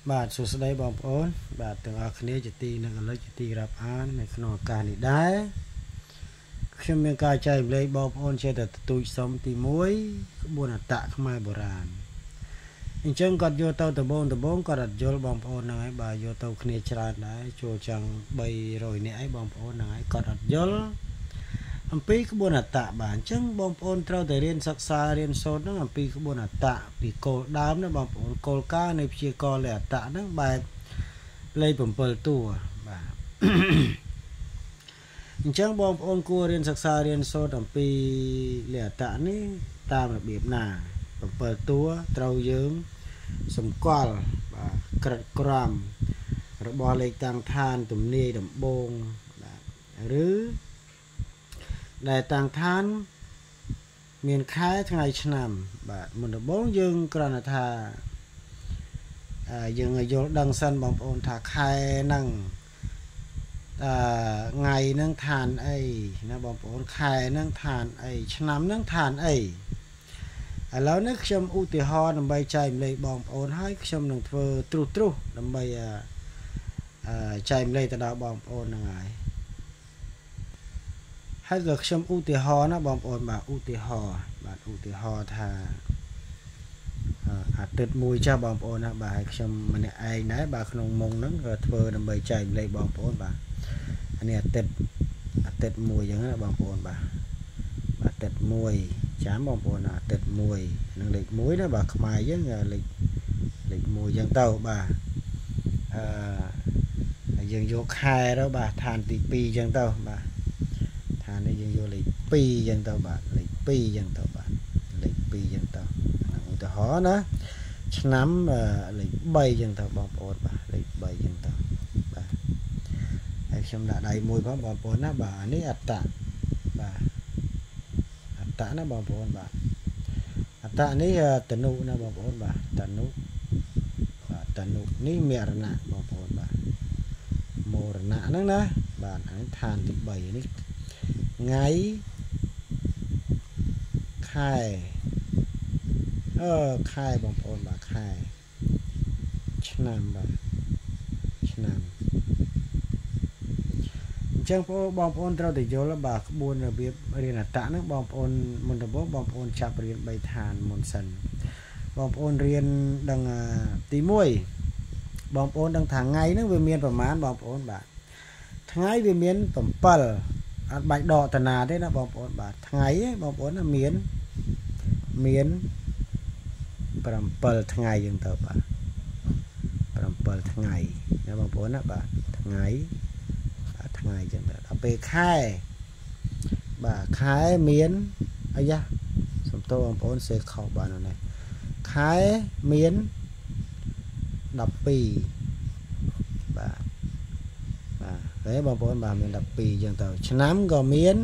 បាទសួស្តីបងប្អូនបាទទាំងអស់គ្នាជាទីនឹងឥឡូវជាទីរាប់អាននៅក្នុងឱកាសនេះដែរខ្ញុំមានការចែករំលែកបងប្អូនជាតែទូចសុំទី1ក្បួនអត្តខ្មែរបុរាណអញ្ចឹងគាត់យកទៅដំបងគាត់អត់យល់បងប្អូនហ្នឹងហើយបាទយកទៅគ្នាច្រើនដែរចូលចង់300នាក់ឯងបងប្អូនហ្នឹងហើយគាត់អត់យល់អំពីក្បួនអត្តបាទអញ្ចឹងបងប្អូនត្រូវតែរៀនសិក្សារៀនសូត្រហ្នឹងអំពីក្បួនអត្តពីគោលដើមណាបងប្អូនគោលការណ៍នៃព្យាករណ៍លេខអត្តហ្នឹងបែបលេខ7តួបាទអញ្ចឹងបងប្អូនគួររៀនសិក្សារៀនសូត្រអំពីលេខអត្តនេះតាមរបៀបណា7តួត្រូវយើងសម្គាល់បាទក្រិតក្រមរបស់លេខតាំងឋានទំនាយដំបងបាទឬដែលតាំងឋានមានខែថ្ងៃឆ្នាំបាទមុនដំបូងយើងគ្រាន់តែថាយើងយល់ដឹងសិនបងប្អូនថាខែហ្នឹងថ្ងៃហ្នឹងឋានអីណាបងប្អូនខែហ្នឹងឋានអីឆ្នាំហ្នឹងឋានអីឥឡូវនេះខ្ញុំឧទាហរណ៍ដើម្បីចែកម្លែកបងប្អូនហើយខ្ញុំនឹងធ្វើទ្រុសដើម្បីចែកម្លែកទៅដល់បងប្អូនហ្នឹងហើយក៏ខ្ញុំឧទាហរណ៍ណាបងប្អូនបាទឧទាហរណ៍ថាអាទិត្យមួយចាស់បងប្អូនណាបាទហើយខ្ញុំម្នាក់ឯងដែរបាទក្នុងមុងហ្នឹងក៏ធ្វើដើម្បីចែកម្លែកបងប្អូនបាទអានេះអាទិត្យមួយអញ្ចឹងណាបងប្អូនបាទអាទិត្យមួយចាំបងប្អូនអាទិត្យមួយនឹងលេខ1ណាបាទខ្មែរយើងលេខ1អញ្ចឹងទៅបាទយើងយកខែទៅបាទឋានទី2អញ្ចឹងទៅបាទឋាននេះយើងយកលេខ2អញ្ចឹងទៅបាទលេខ2អញ្ចឹងទៅបាទលេខ2អញ្ចឹងទៅឧទាហរណ៍ណាឆ្នាំលេខ3អញ្ចឹងទៅបងប្អូនបាទលេខ3អញ្ចឹងទៅបាទហើយខ្ញុំដាក់ដៃមួយផងបងប្អូនណាបាទនេះអត្តបាទអត្តណាបងប្អូនបាទអត្តនេះតនុណាបងប្អូនបាទតនុបាទតនុនេះមរណៈបងប្អូនបាទមរណៈហ្នឹងណាបាទអានេះឋានទី3នេះថ្ងៃខែខែបងប្អូនបាទខែឆ្នាំបាទឆ្នាំអញ្ចឹងបងប្អូនត្រូវតែយល់បាទក្បួនរបៀបរៀនអត្តហ្នឹងបងប្អូនមុនដំបូងបងប្អូនចាប់រៀន3ឋានមុនសិនបងប្អូនរៀនដឹងទី1បងប្អូនដឹងថាថ្ងៃហ្នឹងវាមានប្រមាណបងប្អូនបាទថ្ងៃវាមាន7អត់បាច់ដកតាណាទេណាបងប្អូនបាទថ្ងៃបងប្អូនណាមាន7ថ្ងៃយើងទៅបាទ7ថ្ងៃណាបងប្អូនណាបាទថ្ងៃចឹងទៅដល់ពេលខែបាទខែមានអីយ៉ាសំទោបងប្អូនសេខុសបាទនេះខែមាន12បាទហើយបងប្អូនបាទមាន12ចឹងទៅឆ្នាំក៏មាន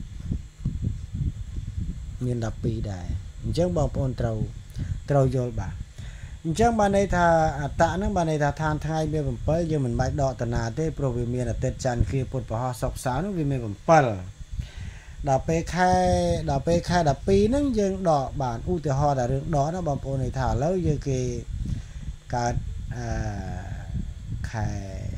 12ដែរអញ្ចឹងបងប្អូនត្រូវយល់បាទអញ្ចឹងបានន័យថាអត្តហ្នឹងបានន័យថាឋានថ្ងៃមាន7យើងមិនបាច់ដកតាណាទេព្រោះវាមានអាទិត្យច័ន្ទគ្រាពុទ្ធពហោសុក្រសៅហ្នឹងវាមាន7ដល់ពេលខែ12ហ្នឹងយើងដកបានឧទាហរណ៍តែរឿងដកណាបងប្អូនន័យថាឥឡូវយើងគេកើតខែ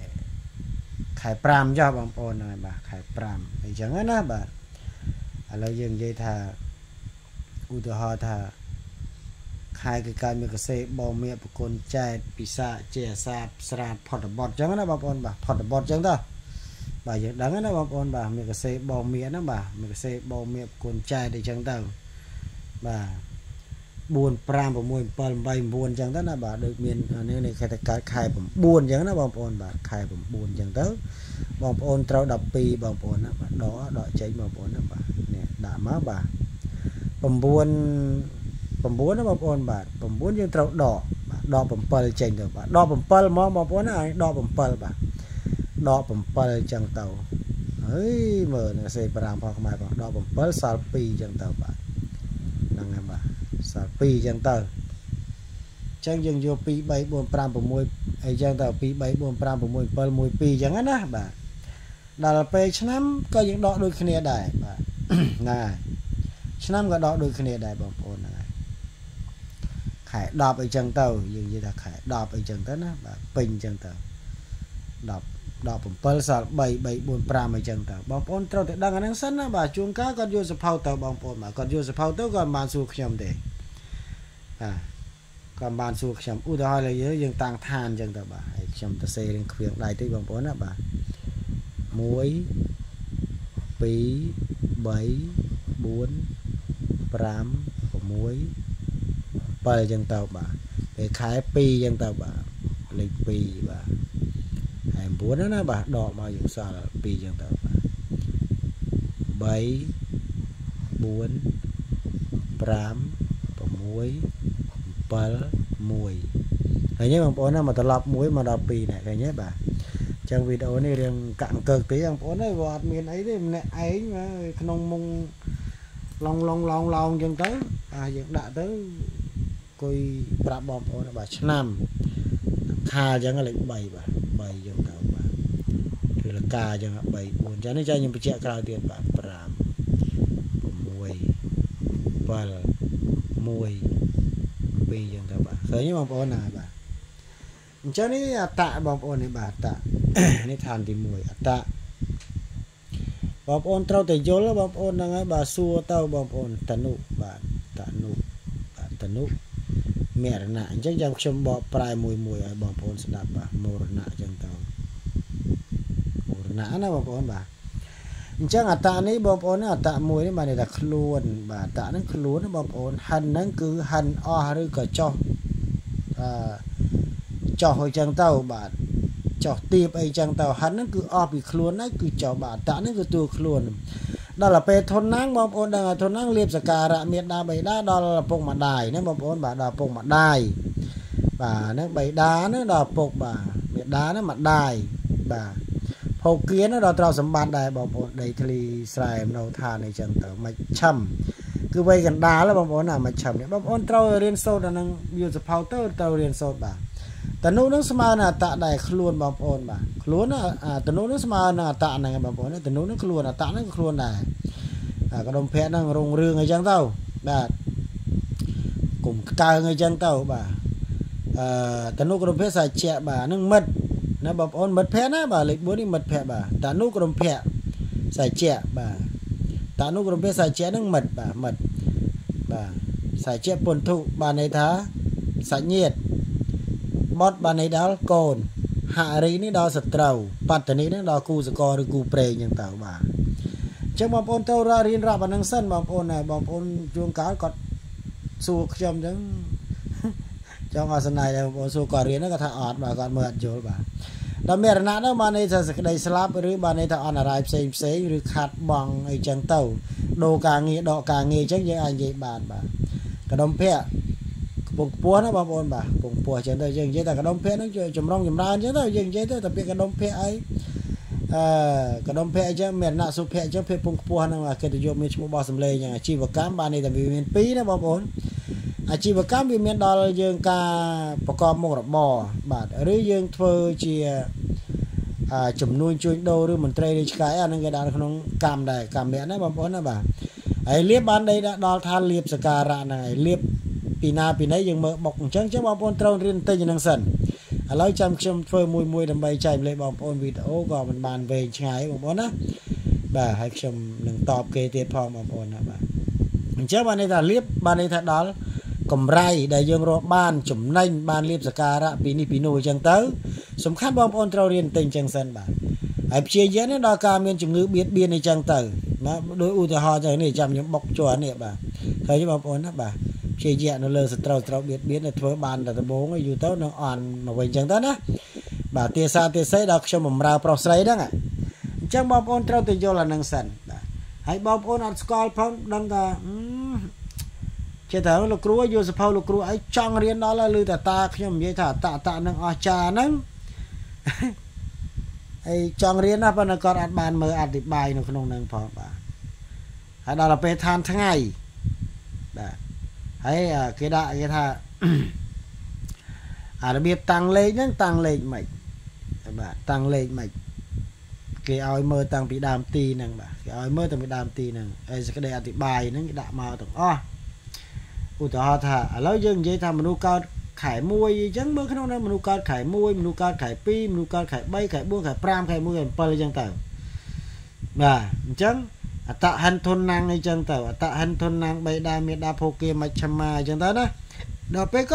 5ចុះបងប្អូនហ្នឹងបាទខែ5អញ្ចឹងណាបាទឥឡូវយើងនិយាយថាឧទាហរណ៍ថាខែគឺកើតមានកសេបមៀបគុណចែកពិសាជាអាសាស្រាតផុតបត់អញ្ចឹងណាបងប្អូនបាទផុតបត់អញ្ចឹងទៅបាទយើងដឹងណាបងប្អូនបាទមានកសេបមៀហ្នឹងបាទមានកសេបមៀបគុណចែកអញ្ចឹងទៅបាទ4 5 6 7 8 9អញ្ចឹងទៅណាបាទដូចមាននេះគេថាកើតខែ9អញ្ចឹងណាបងប្អូនបាទខែ9អញ្ចឹងទៅបងប្អូនត្រូវ12បងប្អូនណាបាទដកចេញបងប្អូនណាបាទនេះដាក់មកបាទ9ណាបងប្អូនបាទ9យើងត្រូវដកបាទដក7ចេញទៅបាទដក7មកបងប្អូនណាដក7បាទដក7អញ្ចឹងទៅហើយមើលនឹងសេប្រាំផងខ្មែរផងដក7សល់2អញ្ចឹងទៅបាទហ្នឹងហើយបាទសល់2អញ្ចឹងទៅអញ្ចឹងយើងយក2 3 4 5 6អីចឹងទៅ2 3 4 5 6 7 1 2អញ្ចឹងណាបាទដល់ពេលឆ្នាំក៏យើងដកដូចគ្នាដែរបាទណាឆ្នាំក៏ដកដូចគ្នាដែរបងប្អូនហ្នឹងហើយ khải đọc ở chân tàu dường như là khải đọc ở chân tàu á bà pin chân tàu đọc đọcผมเปิลสอบใบบุญปรามไปจังตาบางคนเราแต่ดังอันนั้นสั้นนะบ่าจุงก้าก็อยู่สะเพาเตาบางคนมาก็อยู่สะเพาเตาก็บานสู่ขยมเดก็บานสู่ขยมอุดรเลยเยอะยังต่างทานจังตาบ่าไอ้ขยมตะเซเรื่องเครื่องได้ที่บางคนนะบ่ามวยปีใบบุญปรามมวยเปิลจังตาบ่าไปขายปีจังตาบ่าเลยปีบ่าbốn đó bà đỏ mà dùng sao là pi chẳng tao bảy bốn pram muối pal muối cái nhé bằng bốn mà tập lọc muối mà đọc pi này cái nhé bà trong video này riêng cạn cực tí bằng bốn này vọt miền ấy thì mẹ ấy mà không mông long chẳng tới vẫn đã tới coi bạc bom bốn bà năm kha chẳng là bảy bà bảy chẳng tao là ca chẳng hạn bảy buồn cho nên cho những trẻ cao tiền bạn pram mùi và mùi vì chẳng tao bạn khởi như bằng ôn này bạn cho nên tạ bằng ôn này bà tạ nên than thì mùi tạ bằng ôn trâu thì vô là bằng ôn đang ấy bà xua tao bằng ôn tận nụ bạn tận nụ mẹ nạ chắc chắn trong bỏ prai mùi ở bằng ôn sẽ đạp bà mùi nạ chẳng tao nã nóบอกbàจังตานี้บอกโอนตามวยนี่มาเนี่ยคล้วนบ่าตานั้นคล้วนนะบอกโอนหันนั้นคือหันอ้อหรือก็จ่อหอยจังเต้าบาดจ่อตีบไอจังเต้าหันนั้นคืออ้อปีคล้วนนั่นคือจ่อบาดตานั้นคือตัวคล้วนđó là pe thôn nangบอกโอนดังthôn nangเรียบสการะเมียดาใบดาđó làปงมาได้นะบอกโอนบ่าดาปงมาได้บ่านั้นใบดานะดาปกบ่าเมียดานะมาได้บ่าหกเกียร์นะเราเตาสมบัติได้บอกผมในทะเลทรายเราทานในจังเต๋อมาช่ำคือไปกันดาแล้วบอกผมน่ะมาช่ำเนี่ยบอกผมเตาเรียนโซดนั่งอยู่สะเพาเตอร์เตาเรียนโซดบ่าแต่นู้นนึกสมาน่ะตะได้คล้วนบอกผมบ่าคล้วนน่ะแต่นู้นนึกสมาน่ะตะนั่งบอกผมเนี่ยแต่นู้นนึกคล้วนน่ะตะนั่งคล้วนได้ก็ดมเพชรนั่งรงเรืองในจังเต๋อบ่ากลุ่มกายในจังเต๋อบ่าแต่นู้นก็ดมเพชรใส่แฉะบ่านั่งมัดนะบอกโอนมัดแพะนะบ่าเล็กบัวนี่มัดแพะบ่าตานุกรมแพะใส่แจะบ่าตานุกรมแพะใส่แจะนั่งมัดบ่าใส่แจะปนทุบ่าในท้าใส่เงียดบอสบ่าในดาวโกนหารีนี่ดาวสตราปัตตานีนี่ดาวกูสกอหรือกูเปรย์ยังเต่าบ่าจังบอกโอนเต่าราเรียนรับอันนั้นสั้นบอกโอนน่ะบอกโอนจวงการกอดสู้ขยมจังจังอาสนัยบอกโอนสู้ก่อเรียนนั่นก็ถ้าออดบ่าก่อนเมื่อโจบ่าดำเนินนั้นมาในจะได้สลับหรือมาในทางอะไรเสียหรือขาดบังไอจังเต้าโดกางเงี้ยดอกกางเงี้ยจังยังไงยี่บานบ่ากระดมเพะปงปัวนะบางคนบ่าปงปัวจังเต้ายังยี่แต่กระดมเพะนั่งจมร้องจมร้านจังเต้ายังยี่แต่เป็นกระดมเพะไอกระดมเพะจังเมียนน่ะสุเพะจังเพะปงปัวนั่งว่าเกิดโยมมีชั่วบอสมเลยยังอาชีพการบ้านในแต่มีเมียนปีนะบางคนอาชีพการมีเมียนดอลยังการประกอบมรดบบาทหรือยังเฟอร์เจียจุ่มนุ้ยช่วยดูหรือมันเตยในสกายอันนั้นก็ได้ขนมกามได้กามเมียนะบางคนนะบ่าไอเลียบบ้านใดดอลทานเลียบสการะนั่นไอเลียบปีนาปีไหนยังเมื่อบอกจังบางคนเตาเรียนเตยยังนั่งสั่นแล้วจำชมเฟอร์มวยดำใบใจเลยบางคนวิดีโอก็มันบานเวงง่ายบางคนนะบ่าให้ชมหนึ่งตอบเกตีพองบางคนนะบ่าเจ้าบ้านในแต่เลียบบ้านในแต่ดอลกำไรได้ยังรอบ้านจุ่มในบ้านเลียบสการะปีนี้ปีโนจังเตอสำคัญบางคนเราเรียนเต็งจังสันบ่าไอ้เชียเยอะนี่ดอกการเมียนจุ่มงือเบียดในจังเตอนะโดยอุตหะจังนี่จำยังบกจั่วเนี่ยบ่าเคยจะบางคนนะบ่าเชียเยอะนั่นเลยสตราเบียดในทั่วบ้านแต่ตะโบงอยู่เต้าน้องอ่อนมาไว้จังเตอนะบ่าเตียซาเตียไซดอกชมราวปลอกไซดังอ่ะจังบางคนเราติดโยละนังสันบ่าให้บางคนอัดสกอลพร้อมดังกะเจ้าแต่ลูกครูอยู่สภาลูกครูไอ้จังเรียนนั่นละลือแต่ตาขยมยัยถ้าตานั่งอาจารย์นั่งไอ้จังเรียนนะปนกรอัดบานมืออัดดิบใบหนึ่งขนมหนึ่งพอป่ะให้เราไปทานทั้งไงแบบให้เกดะเกท่าระเบียบตังเลขนั่งตังเลขใหม่แบบตังเลขใหม่เกี่ยวเอาเมื่อตังปีดามตีนั่งแบบเกี่ยวเอาเมื่อตังปีดามตีนั่งไอ้สกเดอธิบายนั่งด่ามาตรงอ้อឧទាហរណ៍ថាឥឡូវយើងនិយាយថាមនុស្សកើតខែ1អញ្ចឹងមើលក្នុងនោះមនុស្សកើតខែ1មនុស្សកើតខែ2មនុស្សកើតខែ3ខែ4ខែ5ខែ1ខែ7អញ្ចឹងទៅបាទអញ្ចឹងអតហិនធនណាំងអីចឹងទៅអតហិនធនណាំងបេដាមេដាភោគាមច្ឆមាអញ្ចឹងទៅណាដល់ពេល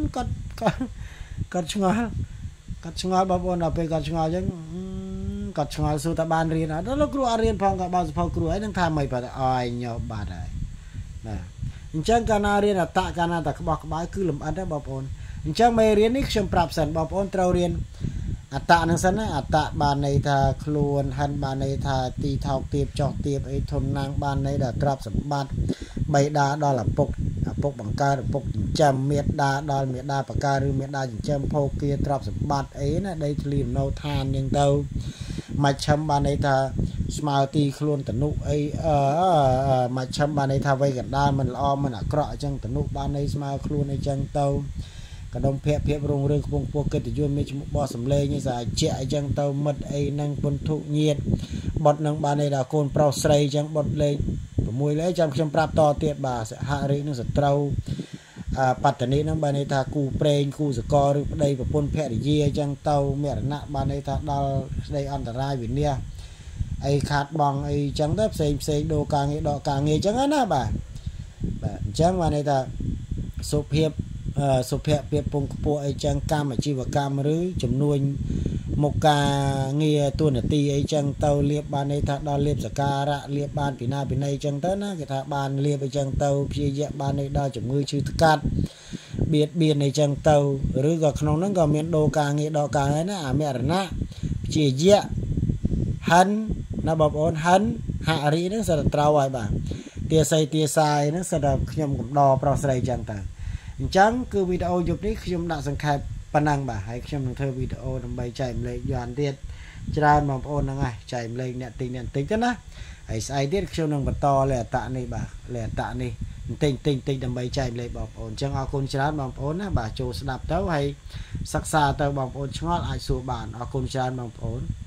គាត់ឆ្ងល់បងប្អូនដល់ពេលគាត់ឆ្ងល់អញ្ចឹងគាត់ឆ្ងល់សួរតើបានរៀនអត់ដល់លោកគ្រូអត់រៀនផងក៏បើសភៅគ្រូអីនឹងថាមិនបាត់អយញោបាត់ហើយបាទអញ្ចឹងកាលណារៀនអតកាលណាតែក្បោះក្បាយគឺលំអិតដែរបងប្អូនអញ្ចឹងមេរៀននេះខ្ញុំប្រាប់សិនបងប្អូនត្រូវរៀនអតនឹងសិនណាអតបានន័យថាខ្លួនហិនបានន័យថាទីថោកទាបចោះទាបអីធនណាំងបានន័យថាទ្រព្យសម្បត្តិបៃតាដល់ឪពុកបង្កើតឪពុកចិញ្ចឹមមេដាដល់មេដាបកាឬមេដាចិញ្ចឹមភោគាទ្រព្យសម្បត្តិអីណាដីធ្លីលំនៅឋានយ៉ាងទៅមច្ឆមបានន័យថាស្មើទីខ្លួនតនុអីមច្ឆមបានន័យថាវ័យកណ្ដាលមិនល្អមិនអាក្រក់អញ្ចឹងតនុបានន័យស្មើខ្លួនអីចឹងទៅកដុំភ័ព្វភាពរុងរឿងខ្ពងពោះកិត្តិយសមានឈ្មោះបោះសំលេងនេះសាជាអញ្ចឹងទៅមិត្តអីនឹងពុនធុញាតបត់នឹងបានន័យថាកូនប្រុសស្រីអញ្ចឹងបត់លេខ6លេខចាំខ្ញុំប្រាប់តទៀតបាទសហរិនឹងសត្រូវបត្តនីនឹងបានន័យថាគូប្រេងគូសកលឬប្តីប្រពន្ធភរិយាអញ្ចឹងទៅមរណៈបានន័យថាដល់ស្ដីអន្តរាយវិនាសអីខាតបងអីអញ្ចឹងទៅផ្សេងដូរការងារដកការងារអញ្ចឹងណាបាទអញ្ចឹងបានន័យថាសុភ័ព្ទពងខ្ពស់អីចឹងកម្មអាជីវកម្មឬចំនួនមុខការងារទួនាទីអីចឹងទៅលៀបបានន័យថាដល់លៀបសការៈលៀបបានពីណាពីណីចឹងទៅណាគេថាបានលៀបអីចឹងទៅព្យាយៈបានន័យដល់ជំងឺឈឺថ្កាត់បៀតបៀនអីចឹងទៅឬក៏ក្នុងហ្នឹងក៏មានដូរការងារដកការងារណាអមរណៈព្យាយៈហិនណាបងប្អូនហិនហរិហ្នឹងសិតតែត្រូវហើយបាទទាស័យទាសាយហ្នឹងសិតតែខ្ញុំកំដរប្រុសស្រីចឹងទៅអញ្ចឹងគឺវីដេអូយប់នេះខ្ញុំដាក់សង្ខេបប៉ុណ្ណឹងបាទហើយខ្ញុំនឹងធ្វើវីដេអូដើម្បីចែកម្លែកយន់ទៀតច្រើនបងប្អូនហ្នឹងហើយចែកម្លែកអ្នកទិញទៅណាហើយស្អែកទៀតខ្ញុំនឹងបន្តលេអតនេះបាទលេអតនេះទិញដើម្បីចែកម្លែកបងប្អូនអញ្ចឹងអរគុណច្រើនបងប្អូនណាបាទចូលស្ដាប់ទៅហើយសិក្សាទៅបងប្អូនឆ្ងល់អាចសួរបានអរគុណច្រើនបងប្អូន